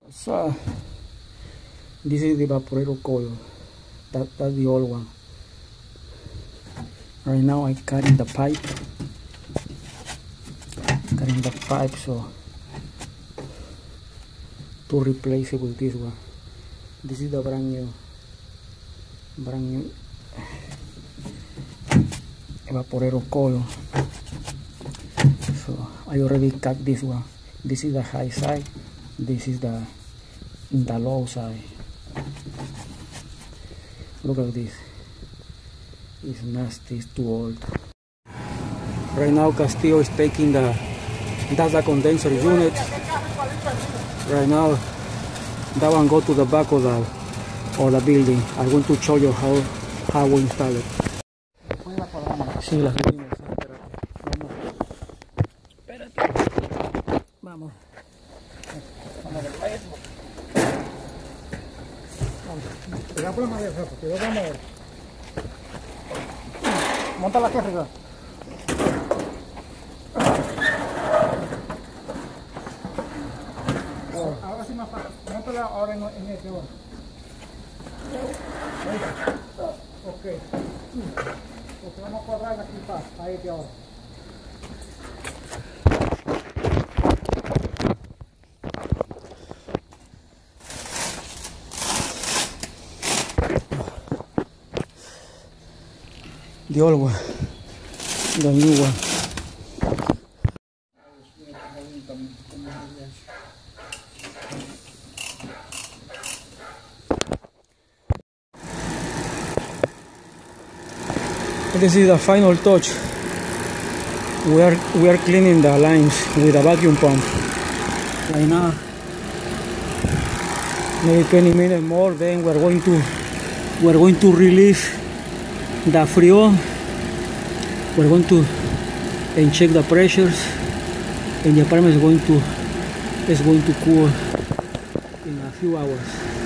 So this is the evaporator coil. That's the old one. Right now I'm cutting the pipe. So to replace it with this one. This is the brand new evaporator coil. So I already cut this one. This is the high side. This is the low side. Look at this. It's nasty. It's too old. Right now Castillo is taking that's the condenser unit. Right now that one go to the back of the building. I'm going to show you how we install it. Sí, la subimos. Espérate. Vamos. Cuidado por la madera, cuidado por la madera. Monta la caja. Ahora sí más fácil. Móntala ahora en este orden. Ok. Porque vamos a cuadrar aquí para este ahora. The old one, the new one. This is the final touch. We are cleaning the lines with a vacuum pump. Right now, maybe 20 minutes more. Then we're going to release the freon. We're going to check the pressures, and the apartment is going to cool in a few hours.